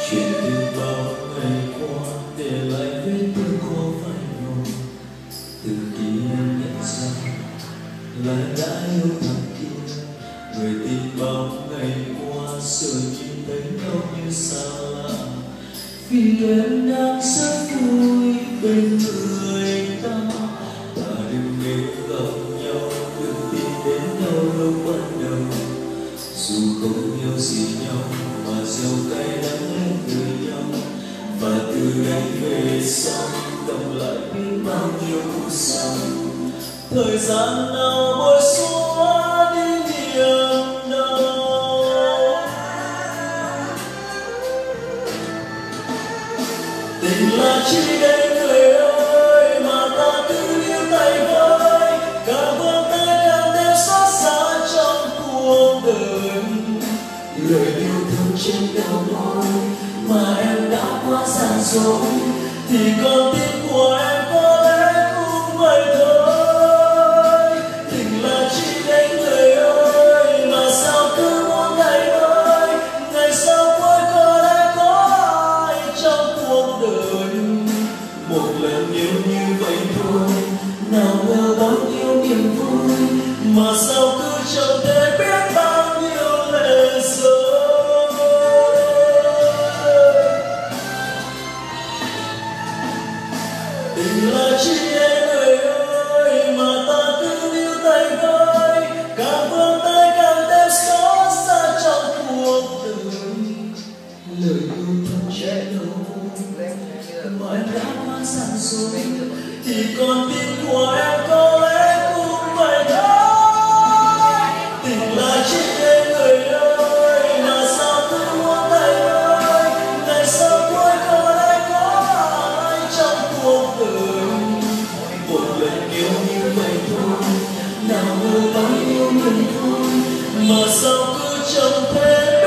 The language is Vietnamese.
chuyện từ bao ngày qua để lại vết thương khó phai màu. Từ khi em nhận ra là đã yêu thằng kia, người tin bao ngày qua giờ nhìn thấy nhau như xa lạ. Vì em đang rất vui bên người ta, ta đừng nên gặp nhau, đừng tìm đến nhau lúc ban đầu. Dù không yêu gì nhau mà gieo cay đắng lên người nhau, và từ đây về sau cộng lại biết bao nhiêu phút sau. Thời gian nào bôi xóa đi niềm đau. Tình là chỉ để người ơi mà ta cứ níu tay với, càng vươn tay càng thêm xót xa trong cuộc đời. Lời yêu thương trên đầu môi mà em đã quá già rồi, thì con tim của em có lẽ cũng vậy thôi. Tình là chỉ để người ơi mà sao cứ muốn ngày mới, ngày sau cuối có lẽ có ai trong cuộc đời. Một lần yêu như vậy thôi, nào ngờ bao nhiêu niềm vui mà sao cứ chẳng thể biết bao nhiêu lệ rơi. Tình là chỉ để người ơi mà ta cứ níu tay với, càng vươn tay càng thêm xót xa trong cuộc đời. Lời yêu thương trên đầu mà em đã quá già rồi, thì con tim của em có lẽ cũng vậy thôi. Tình là chỉ để người ơi mà sao cứ muốn tay ơi, ngày sau cuối có lẽ có ai trong cuộc đời. Một lần yêu như vậy thôi, nào ngờ bao nhiêu niềm vui mà sao cứ chẳng thể